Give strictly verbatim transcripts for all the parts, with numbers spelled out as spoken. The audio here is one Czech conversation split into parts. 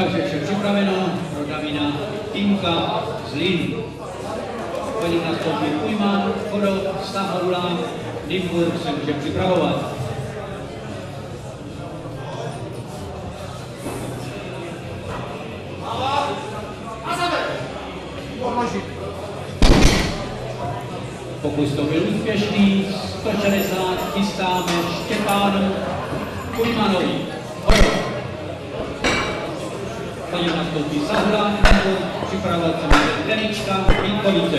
Takže vše připraveno pro Davida Týmka z Lín. Po něm nastoupí Ujman, Chodov, Stahorula, Nymburk se může připravovat. Pokus to byl úspěšný, sto šedesát chystáme Štěpánu Ujmanovi. Chodov. Po něm nastoupí Sahura, Nymburk, připravovat se může Tenička, Vítkovice.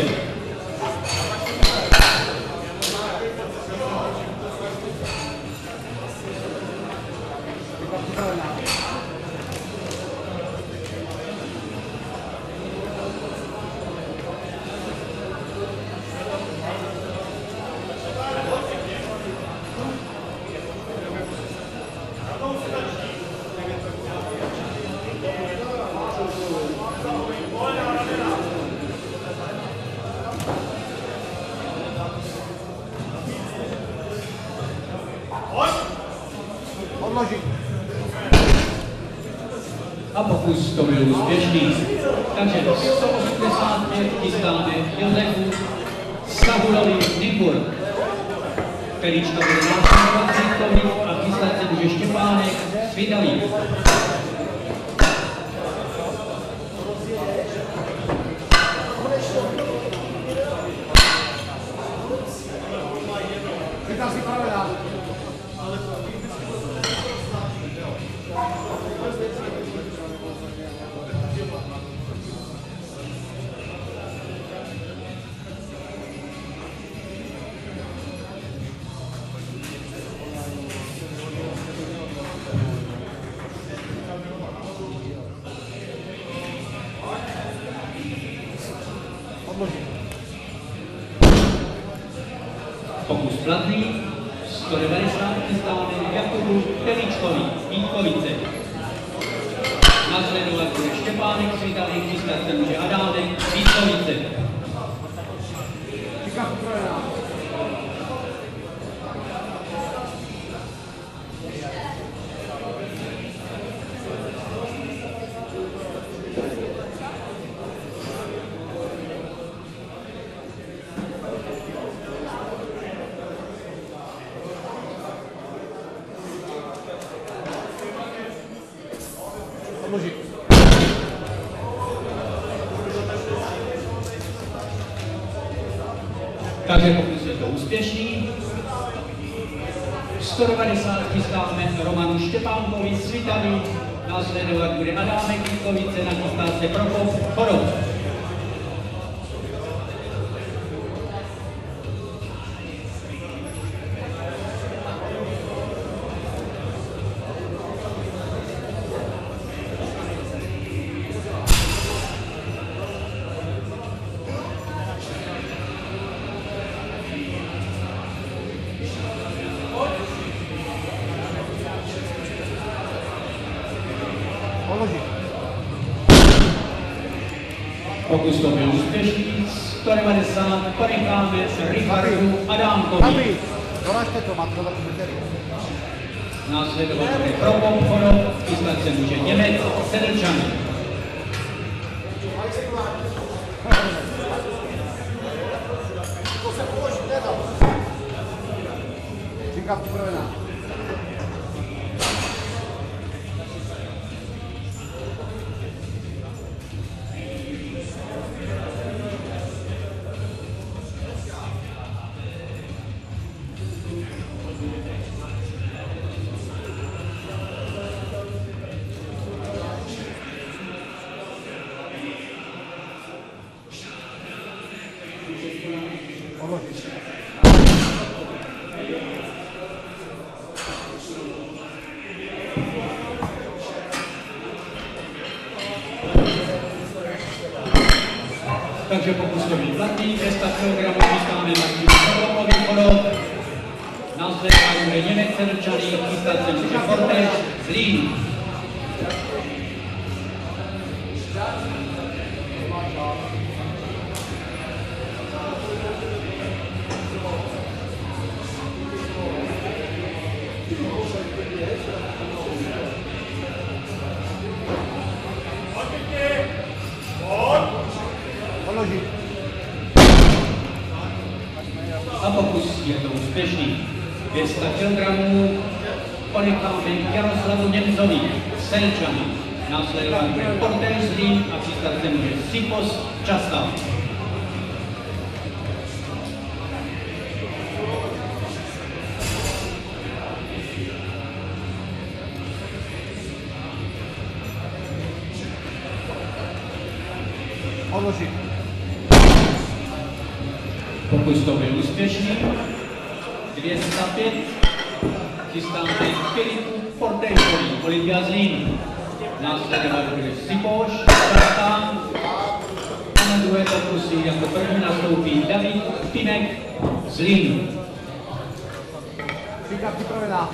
A pokus to byl úspěšný. Takže sto osmdesát pět chystáme Josefu Stahurovi Nymburk. Tenička bude následovat Vítkovi a chystat se může Štěpánek Svidalík. Pokus platný, sto devadesát chystáme Jakubu Teničkovi, Vítkovice. Následovat bude Štěpánek Svidalík, chystat se může Adámek, Vítkovice. Takže pokus je to úspěšný. sto devadesát chystáme Romanu Štěpánkovi Svitavy, následovat bude Adámek Vítkovice, nachystá se Prokop Chodov. Pokus to byl úspěšný, sto devadesát ponecháme Richardu Adámkovi. Následovat bude Prokop Chodov, chystat se může Němec Sedlčany. Takže pokus to byl platný, ke sta kilogramů chystáme Martinu Prokopovi Chodov, následovat bude Němec Sedlčany, chystat se může Fortež z Lín. A pokus je to úspěšný. dvě stě kilogramů ponecháme Jaroslavu Němcovi, Selčana. Následovat bude Porter Zlín a přistat se může Sipos Častav. Odložit. Pokus to byl úspěšný. dvě stě pět. Chystáme Filipu Portéšovi, Olympia Zlín. Následovat bude Sipoš, Častav. A na druhé pokusy jako první nastoupí David Pinek, Zlín. Příka připravená.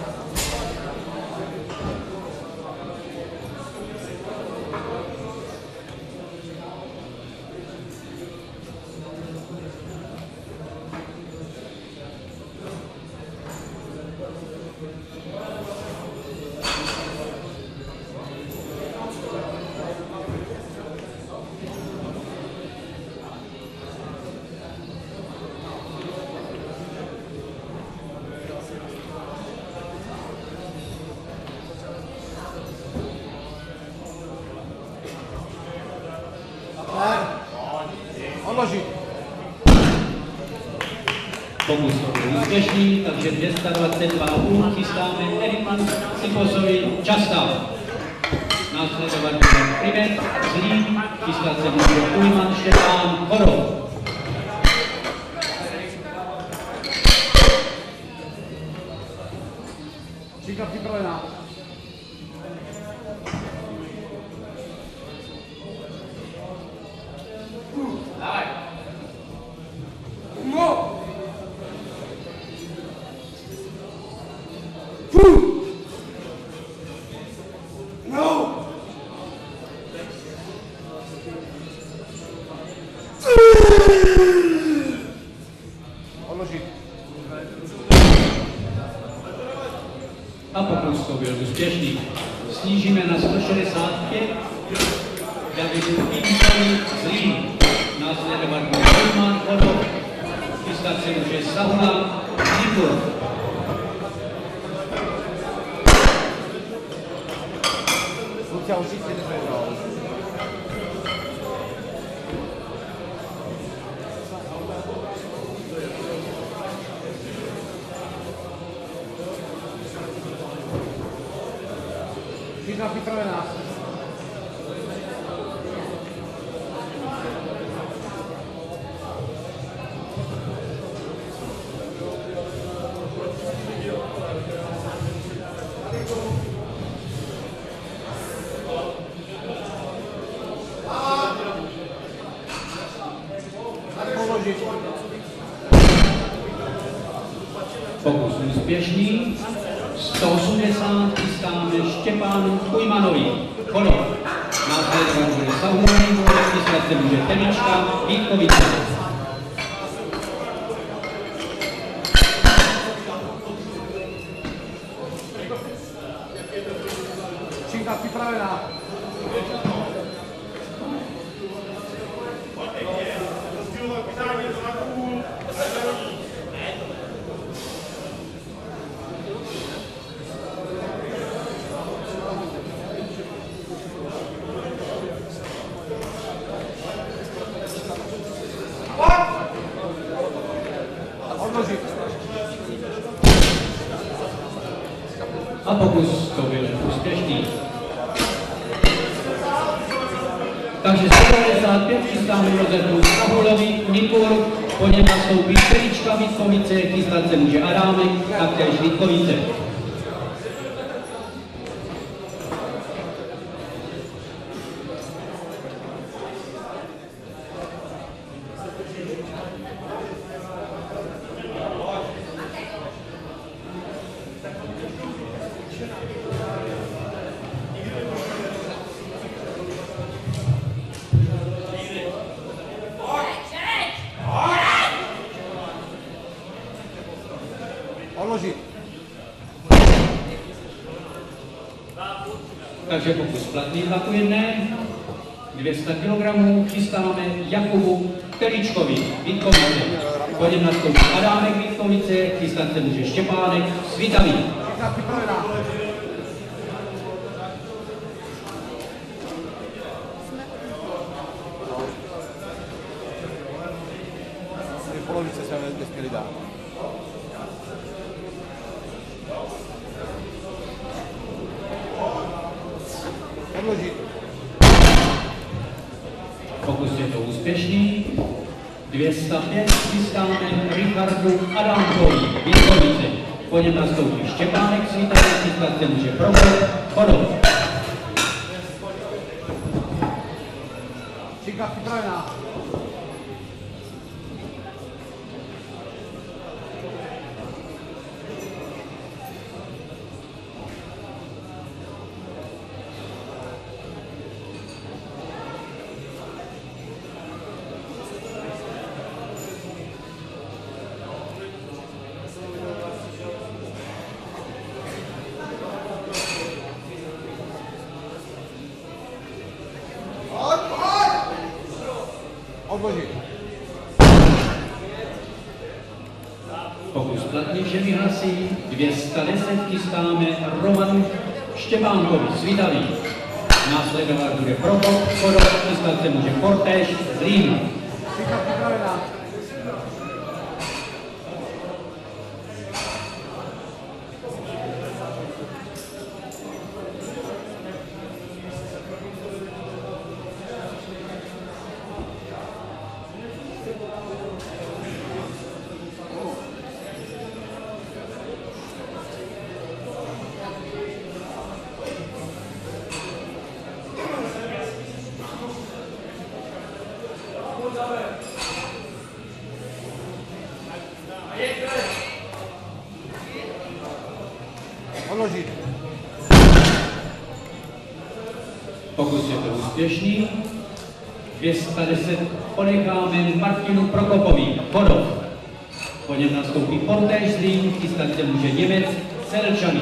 Odložit. Pokus byl úspěšný, takže dvě stě dvacet dva celá pět chystáme Erikman Siposovi Častav. Následovat bude Privet Zlín, chystat se může Ujman Štefán Horov. Příka připravená. Odložit. A pokus to byl úspěšný. Snížíme na sto šedesát pět. Davidu Pinkovi Zlín. Následovat bude Ujman Horov. Chystat se může Sahula Nikor. Lucia určitě nezvedal. Příka připravená. Pokus úspěšný. sto osmdesát chystáme Štěpánu Ujmanovi. Horov. Následovat bude Saurovi, chystat se může Telička Vítkovice. Příka připravená. Odložit. A pokus to byl úspěšný. Takže sto devadesát pět chystáme Josefu Sahulovi Nikor, po něm nastoupí Telička Vítkovice, chystat se může Adámek, taktéž Vítkovice. Odložit. Takže pokus platný dva ku jedné. dvě stě kilogramů chystáme Jakubu Teličkovi Vítkovice. Po něm nastoupí Adámek Vítkovice, chystat se může Štěpánek Svitavý. Činka připravená. V polovice jsme nesměli dát. Odložit. Pokus je to úspěšný. dvě stě pět chystáme Richardu Adámkovi Vítkovice. Po něm nastoupí Štěpánek Svitavý, chystat se může Prokop Chodov. Činka připravená. Odložit. Pokus platný všemi hlasy, dvě stě deset chystáme Romanu Štěpánkovi Svitavý. Následovat bude Prokop Chodov, chystat se může Kortéž Zlín. Činka připravená. Odložit. Pokus je to úspěšný. dvě stě deset ponecháme Martinu Prokopovi Chodov. Po něm nastoupí Kortéž Zlín, chystat se může Němec Selčany.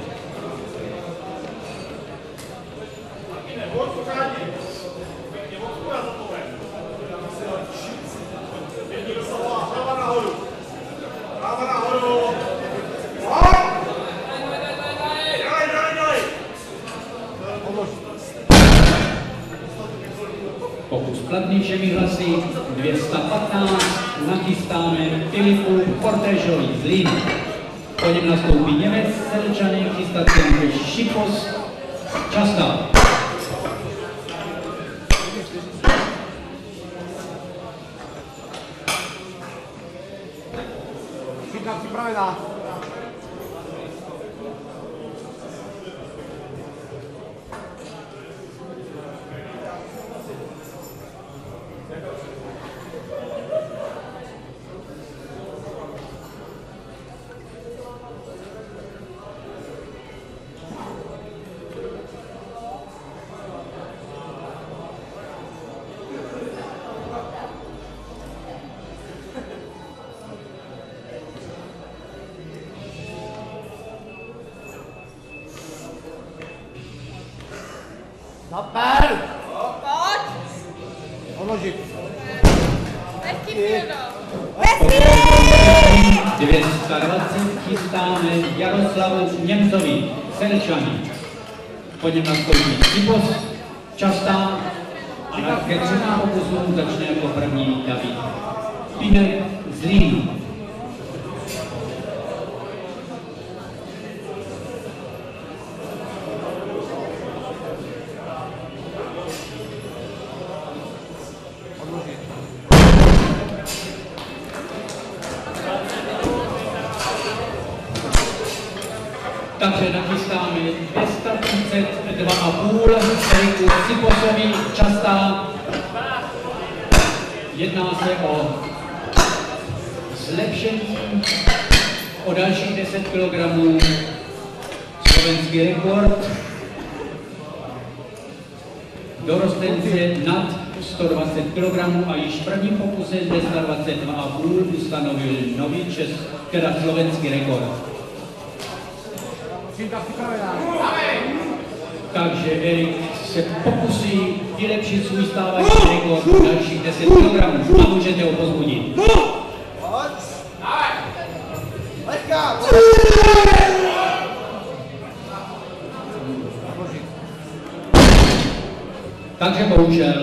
Pokus platný všemi hlasy, dvě stě patnáct, nachystáme Filipu Kortéžovi Zlín. Po něm nastoupí Němec Selčany, chystat se může Šipos Častá. Činka připravená. Super! Pojď! Odložit. Hezký Fildo! dvě stě dvacet chystáme Jaroslavu Němcovi Selčany. Po něm nastoupí Šipos Častá a na ke třetím pokusům začne jako první David Pinek Zlín. Takže nachystáme dvě stě třicet dva a půl Eriku Siposovi Častá. Jedná se o zlepšení o dalších deset kilogramů, slovenský rekord, dorostence nad sto dvacet kilogramů a již v prvním pokuse dvě stě dvacet dva a půl ustanovil nový čes, teda slovenský rekord. Činka připravená. Takže Erik se pokusí vylepšit svůj stávající rekord dalších deset kilogramů a můžete ho pozbudit. bohužel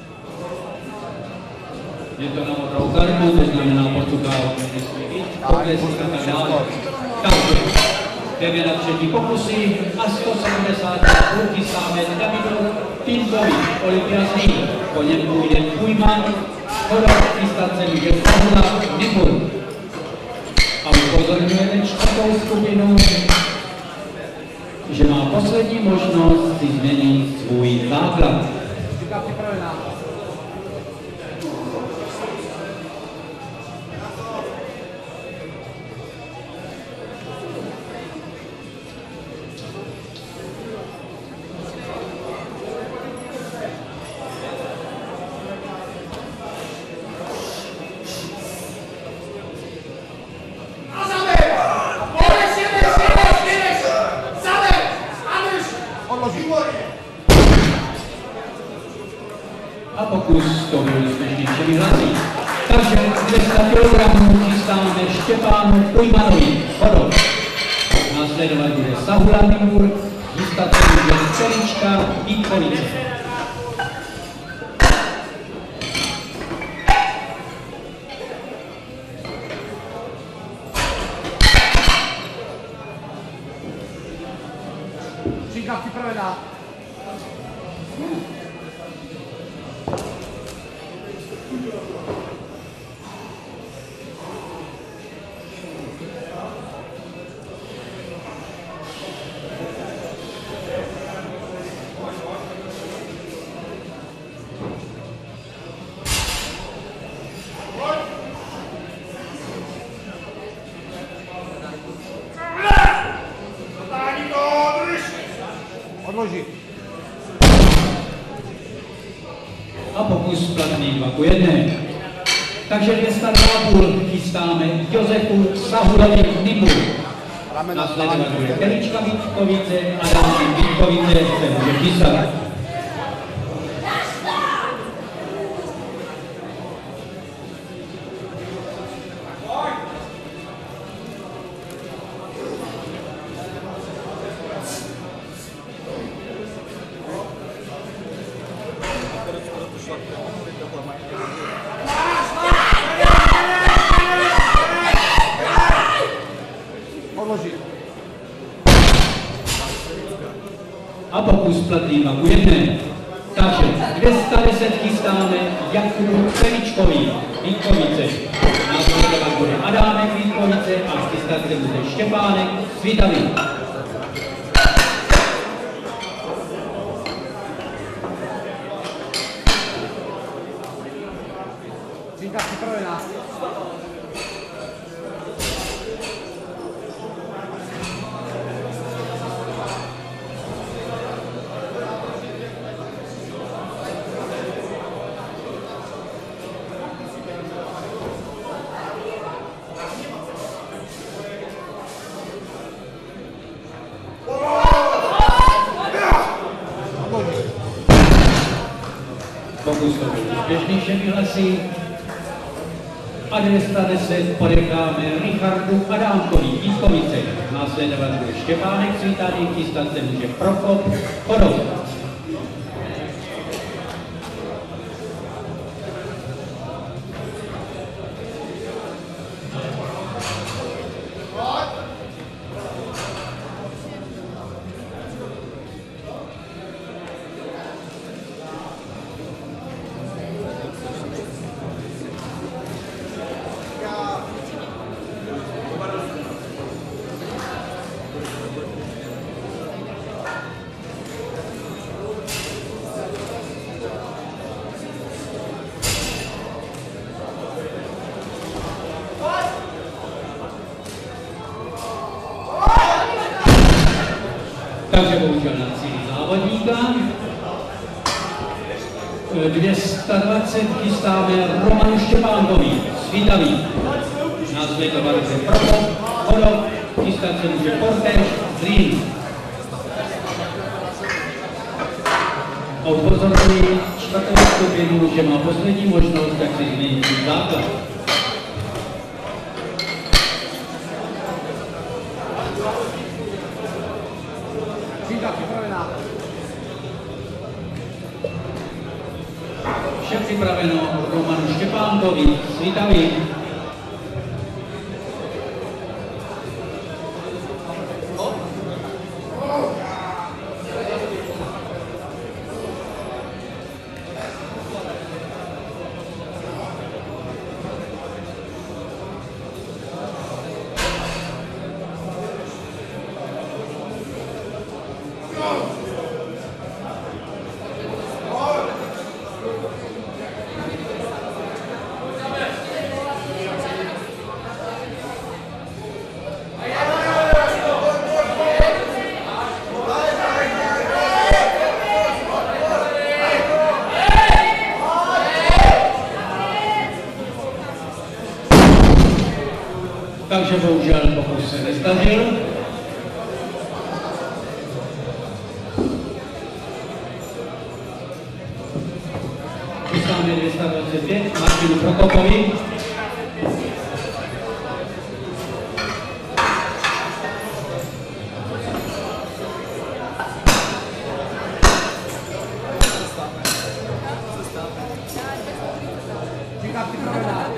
je to na modrou kartu, to znamená Portugal, pokles a tak dále. Takže jdeme na třetí pokusy a sto sedmdesát půlky stáme Davidu Pinkovi, olympiazní, po něm půjde Pujman, Horov, chystat se může Pavla Nibur. A upozorňujeme čtvrtou skupinu, že má poslední možnost si změnit svůj základ. Říká připravená. A pokus to byl úspěšný všemi hlasy. Takže dvě stě kilogramů chystáme Štěpánu Pujmanovi, Horov. Následovat bude Sahura Nibur, chystat se může Čelička, Vítkovice. Říká připravená. Odložit. A pokus platný dva ku jedné. Takže dvě stě dva a půl chystáme Josefu Sahurovi Nibur. Následovat bude Telička Vítkovice a další Vítkovice se může chystat. Odložit. A pokus platný dva ku jedné. Takže dvě stě deset chystáme Jakubu Teličkovi, Vítkovice. Následovat bude Adámek Vítkovice a chystat se bude Štěpánek Svitavy. Říká připravená. Pokus to byl úspěšný všemi hlasy. A dvě stě deset podecháme Richardu Adámkovi, Vítkovice. Následovat bude Štěpánek Svitaný, chystat se může Prokop, Horov. Takže bohužel na cíli závodníka. dvě stě dvacet chystáme Romanu Štěpánkovi, Svitavý. Následovat se Prokop, Horov, chystat se může Portéž, Zlín. A upozorňuji čtvrtou skupinu, že má poslední možnost, jak si změnit základ. Říká připravená. připraveno Romanu Štěpánkovi, Svitavy. Takže bohužel pokus se nezdařil. Chystáme dvě stě dvacet pět Martinu Prokopovi. Činka připravená.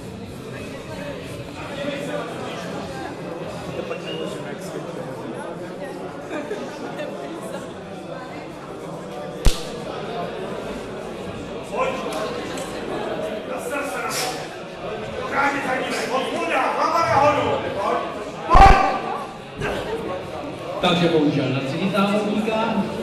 Takže bohužel na tři závodníka.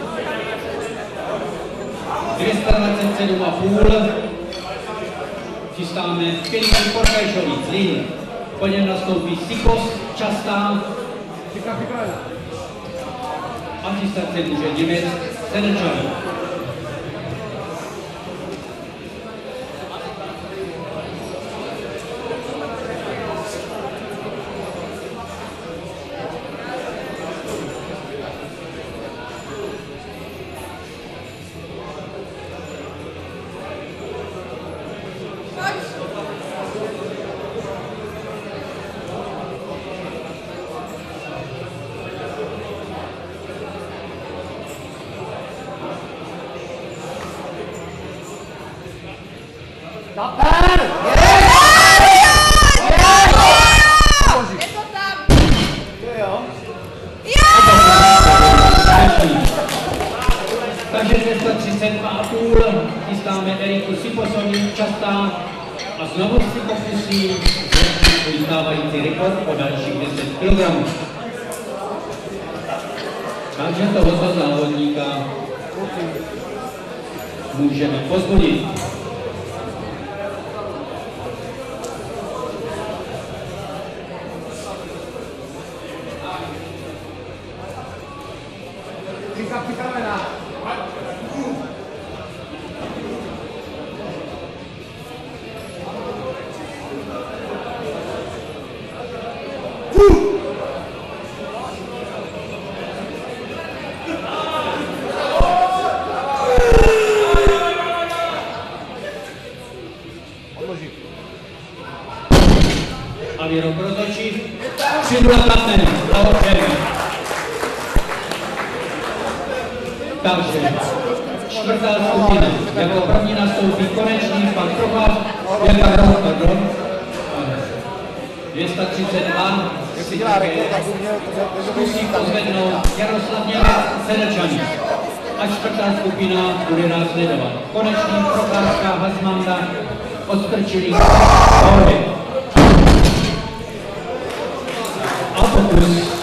dvě stě dvacet sedm a půl. Chystáme Filip Korkajšovi Zlín. Po něm nastoupí Sikos Častá. Činka připravená. A chystat se může Němec Senečan. Taper! Je to tam! Takže dvě stě třicet dva a půl chystáme Eriku Siposovi Častá a znovu si pokusí zlepšit svůj stávající rekord o dalších deset kilogramů. Takže tohoto závodníka můžeme pozbudit. Činka připravená. Odložit. A výrok rozhodčí. Přidula platné. A odčerví. Takže čtvrtá skupina. Jako první nastoupí konečný pan Procházka. Pardon. dvě stě třicet dva. Jestli dělá rekord, tak by měl... Zkusí pozvednout Jaroslav Němec Senečan. A čtvrtá skupina bude následovat. Konečný Procházka Hazmanda odstrčilý Horvy. A pokus